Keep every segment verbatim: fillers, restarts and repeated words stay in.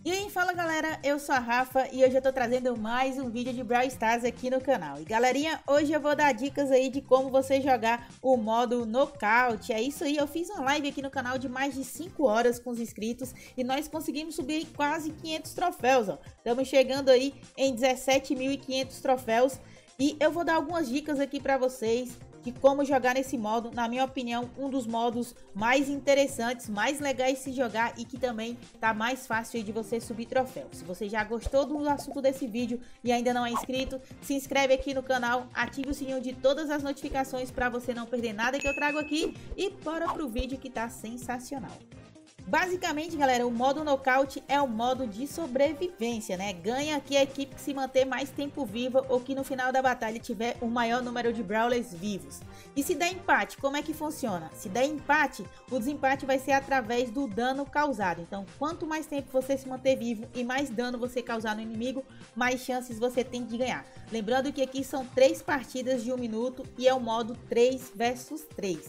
E aí, fala galera, eu sou a Rafa e hoje eu tô trazendo mais um vídeo de Brawl Stars aqui no canal. E galerinha, hoje eu vou dar dicas aí de como você jogar o modo Knockout. É isso aí, eu fiz uma live aqui no canal de mais de cinco horas com os inscritos e nós conseguimos subir quase quinhentos troféus, ó. Estamos chegando aí em dezessete mil e quinhentos troféus e eu vou dar algumas dicas aqui pra vocês de como jogar nesse modo. Na minha opinião, um dos modos mais interessantes, mais legais de se jogar e que também tá mais fácil de você subir troféu. Se você já gostou do assunto desse vídeo e ainda não é inscrito, se inscreve aqui no canal, ative o sininho de todas as notificações para você não perder nada que eu trago aqui e bora pro vídeo que tá sensacional. Basicamente, galera, o modo Knockout é o modo de sobrevivência, né? Ganha aqui a equipe que se manter mais tempo viva ou que no final da batalha tiver o maior número de Brawlers vivos. E se der empate, como é que funciona? Se der empate, o desempate vai ser através do dano causado. Então, quanto mais tempo você se manter vivo e mais dano você causar no inimigo, mais chances você tem de ganhar. Lembrando que aqui são três partidas de um minuto e é o modo três versus três.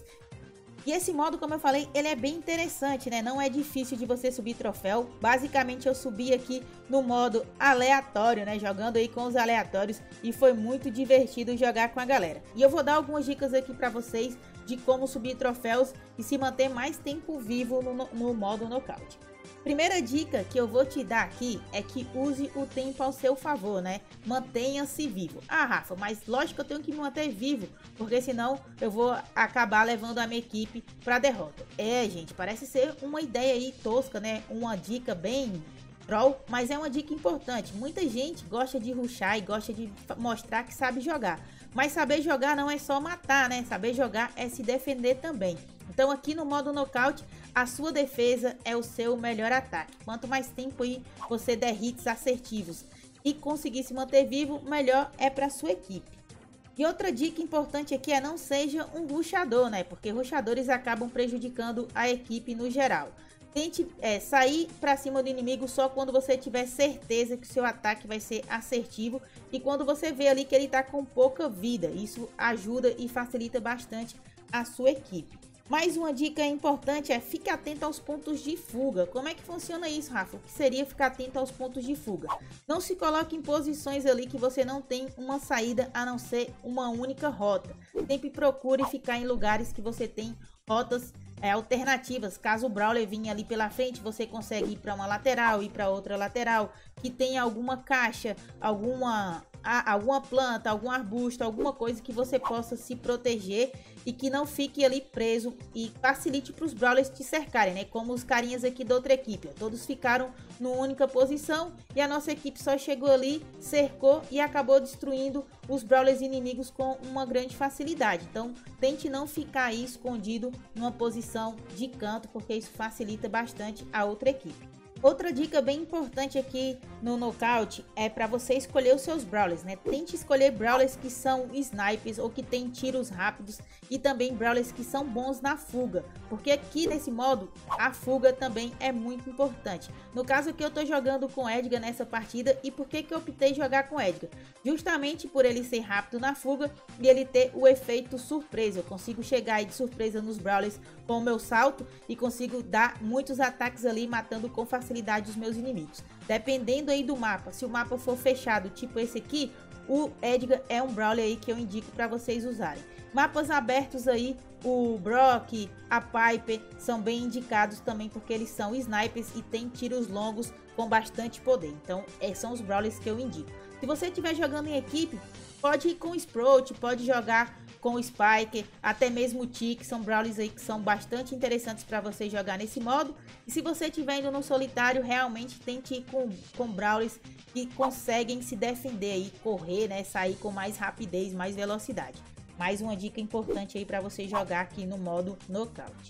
E esse modo, como eu falei, ele é bem interessante, né? Não é difícil de você subir troféu. Basicamente, eu subi aqui no modo aleatório, né? Jogando aí com os aleatórios e foi muito divertido jogar com a galera. E eu vou dar algumas dicas aqui pra vocês de como subir troféus e se manter mais tempo vivo no, no modo Knockout. Primeira dica que eu vou te dar aqui é que use o tempo ao seu favor, né? Mantenha-se vivo. Ah, Rafa, mas lógico que eu tenho que me manter vivo, porque senão eu vou acabar levando a minha equipe para derrota. É, gente, parece ser uma ideia aí tosca, né? Uma dica bem troll, mas é uma dica importante. Muita gente gosta de rushar e gosta de mostrar que sabe jogar. Mas saber jogar não é só matar, né? Saber jogar é se defender também. Então aqui no modo Knockout, a sua defesa é o seu melhor ataque. Quanto mais tempo aí você der hits assertivos e conseguir se manter vivo, melhor é para sua equipe. E outra dica importante aqui é não seja um rushador, né? Porque rushadores acabam prejudicando a equipe no geral. Tente é, sair para cima do inimigo só quando você tiver certeza que o seu ataque vai ser assertivo e quando você vê ali que ele está com pouca vida. Isso ajuda e facilita bastante a sua equipe. Mais uma dica importante é fique atento aos pontos de fuga. Como é que funciona isso, Rafa? O que seria ficar atento aos pontos de fuga? Não se coloque em posições ali que você não tem uma saída a não ser uma única rota. Sempre procure ficar em lugares que você tem rotas é, alternativas. Caso o Brawler vinha ali pela frente, você consegue ir para uma lateral, ir para outra lateral, que tenha alguma caixa, alguma... alguma planta, algum arbusto, alguma coisa que você possa se proteger e que não fique ali preso e facilite para os Brawlers te cercarem, né? Como os carinhas aqui da outra equipe, todos ficaram numa única posição e a nossa equipe só chegou ali, cercou e acabou destruindo os Brawlers inimigos com uma grande facilidade. Então tente não ficar aí escondido numa posição de canto, porque isso facilita bastante a outra equipe. Outra dica bem importante aqui no Knockout é para você escolher os seus Brawlers, né? Tente escolher Brawlers que são snipers ou que tem tiros rápidos e também Brawlers que são bons na fuga, porque aqui nesse modo a fuga também é muito importante. No caso aqui eu tô jogando com Edgar nessa partida e por que que eu optei jogar com Edgar? Justamente por ele ser rápido na fuga e ele ter o efeito surpresa. Eu consigo chegar aí de surpresa nos Brawlers com o meu salto e consigo dar muitos ataques ali matando com facilidade facilidade os meus inimigos. Dependendo aí do mapa, se o mapa for fechado, tipo esse aqui, o Edgar é um Brawler aí que eu indico para vocês usarem. Mapas abertos aí, o Brock, a Piper são bem indicados também porque eles são snipers e tem tiros longos com bastante poder. Então, esses são os Brawlers que eu indico. Se você estiver jogando em equipe, pode ir com o Sprout, pode jogar com o Spike, até mesmo o Tick, são Brawlers aí que são bastante interessantes para você jogar nesse modo. E se você estiver indo no solitário, realmente tente ir com, com Brawlers que conseguem se defender aí, correr, né, sair com mais rapidez, mais velocidade. Mais uma dica importante aí para você jogar aqui no modo Knockout.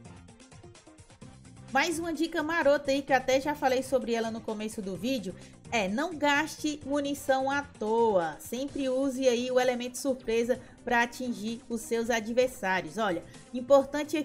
Mais uma dica marota aí que eu até já falei sobre ela no começo do vídeo é não gaste munição à toa. Sempre use aí o elemento surpresa para atingir os seus adversários. Olha, importante aqui,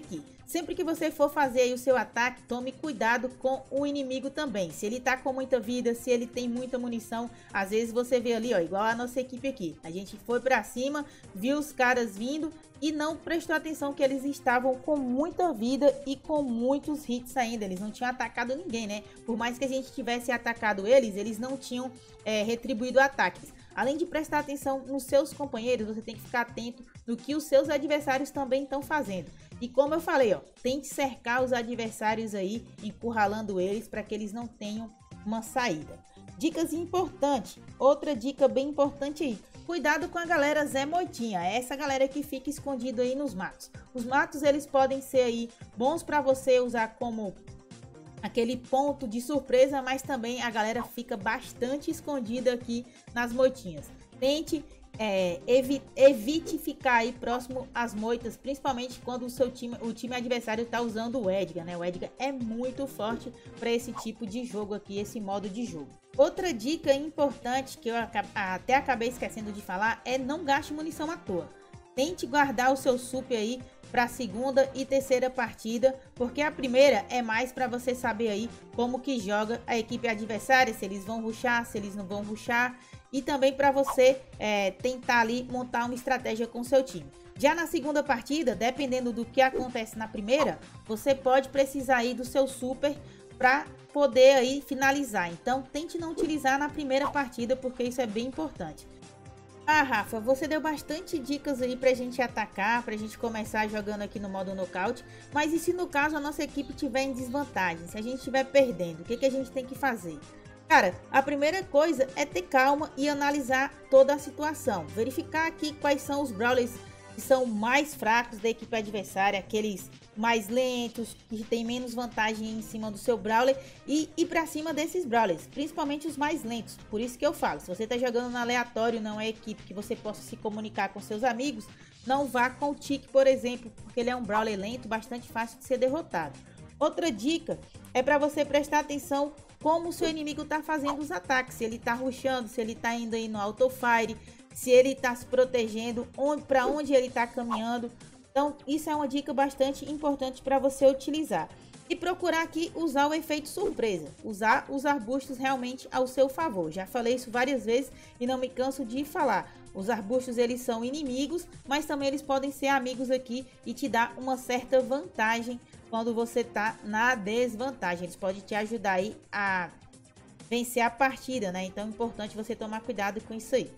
Sempre que você for fazer aí o seu ataque, tome cuidado com o inimigo também. Se ele tá com muita vida, se ele tem muita munição, às vezes você vê ali, ó, igual a nossa equipe aqui. A gente foi pra cima, viu os caras vindo e não prestou atenção que eles estavam com muita vida e com muitos hits ainda. Eles não tinham atacado ninguém, né? Por mais que a gente tivesse atacado eles, eles não tinham é, retribuído ataques. Além de prestar atenção nos seus companheiros, você tem que ficar atento no que os seus adversários também estão fazendo. E como eu falei, ó, tente cercar os adversários aí, encurralando eles para que eles não tenham uma saída. Dicas importantes, outra dica bem importante aí. Cuidado com a galera Zé Moitinha, é essa galera que fica escondido aí nos matos. Os matos, eles podem ser aí bons para você usar como aquele ponto de surpresa, mas também a galera fica bastante escondida aqui nas moitinhas. Tente é, evi evite ficar aí próximo às moitas, principalmente quando o seu time, o time adversário está usando o Edgar, né? O Edgar é muito forte para esse tipo de jogo aqui, esse modo de jogo. Outra dica importante que eu até acabei esquecendo de falar é não gaste munição à toa. Tente guardar o seu super aí para a segunda e terceira partida, porque a primeira é mais para você saber aí como que joga a equipe adversária, se eles vão rushar, se eles não vão rushar, e também para você é, tentar ali montar uma estratégia com o seu time. Já na segunda partida, dependendo do que acontece na primeira, você pode precisar aí do seu super para poder aí finalizar. Então tente não utilizar na primeira partida, porque isso é bem importante. Ah, Rafa, você deu bastante dicas aí pra gente atacar, pra gente começar jogando aqui no modo nocaute, mas e se no caso a nossa equipe tiver em desvantagem, se a gente estiver perdendo, o que, que a gente tem que fazer? Cara, a primeira coisa é ter calma e analisar toda a situação, verificar aqui quais são os brawlers que são mais fracos da equipe adversária, aqueles mais lentos, que tem menos vantagem em cima do seu brawler, e ir pra cima desses brawlers, principalmente os mais lentos. Por isso que eu falo, se você tá jogando no aleatório, não é equipe que você possa se comunicar com seus amigos, não vá com o Tic, por exemplo, porque ele é um brawler lento, bastante fácil de ser derrotado. Outra dica é para você prestar atenção como o seu inimigo tá fazendo os ataques, se ele tá rushando, se ele tá indo aí no auto-fire, se ele tá se protegendo, onde, para onde ele tá caminhando. Então isso é uma dica bastante importante para você utilizar. E procurar aqui usar o efeito surpresa, usar os arbustos realmente ao seu favor. Já falei isso várias vezes e não me canso de falar. Os arbustos, eles são inimigos, mas também eles podem ser amigos aqui e te dar uma certa vantagem quando você tá na desvantagem. Eles podem te ajudar aí a vencer a partida, né? Então é importante você tomar cuidado com isso aí.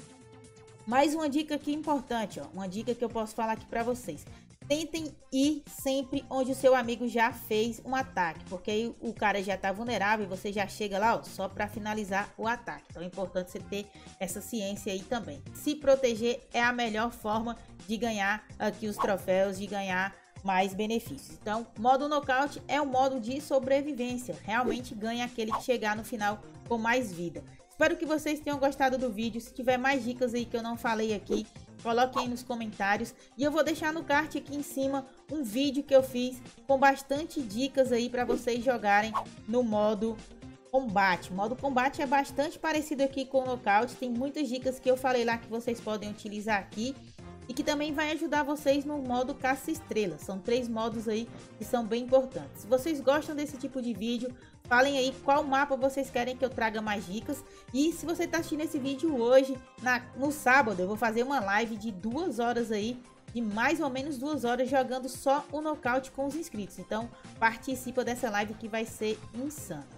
Mais uma dica aqui importante, ó, uma dica que eu posso falar aqui para vocês. Tentem ir sempre onde o seu amigo já fez um ataque, porque aí o cara já tá vulnerável e você já chega lá, ó, só para finalizar o ataque. Então é importante você ter essa ciência aí também. Se proteger é a melhor forma de ganhar aqui os troféus, de ganhar mais benefícios. Então, modo nocaute é um modo de sobrevivência. Realmente ganha aquele que chegar no final com mais vida. Espero que vocês tenham gostado do vídeo. Se tiver mais dicas aí que eu não falei aqui, coloquem aí nos comentários. E eu vou deixar no card aqui em cima um vídeo que eu fiz com bastante dicas aí para vocês jogarem no modo combate. O modo combate é bastante parecido aqui com o nocaute. Tem muitas dicas que eu falei lá que vocês podem utilizar aqui. E que também vai ajudar vocês no modo caça-estrela. São três modos aí que são bem importantes. Se vocês gostam desse tipo de vídeo, falem aí qual mapa vocês querem que eu traga mais dicas. E se você está assistindo esse vídeo hoje, na, no sábado, eu vou fazer uma live de duas horas aí, de mais ou menos duas horas, jogando só o nocaute com os inscritos. Então, participa dessa live que vai ser insana.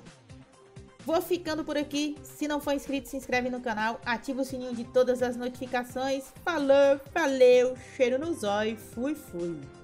Vou ficando por aqui. Se não for inscrito, se inscreve no canal, ativa o sininho de todas as notificações. Falou, valeu, cheiro no zóio, fui, fui.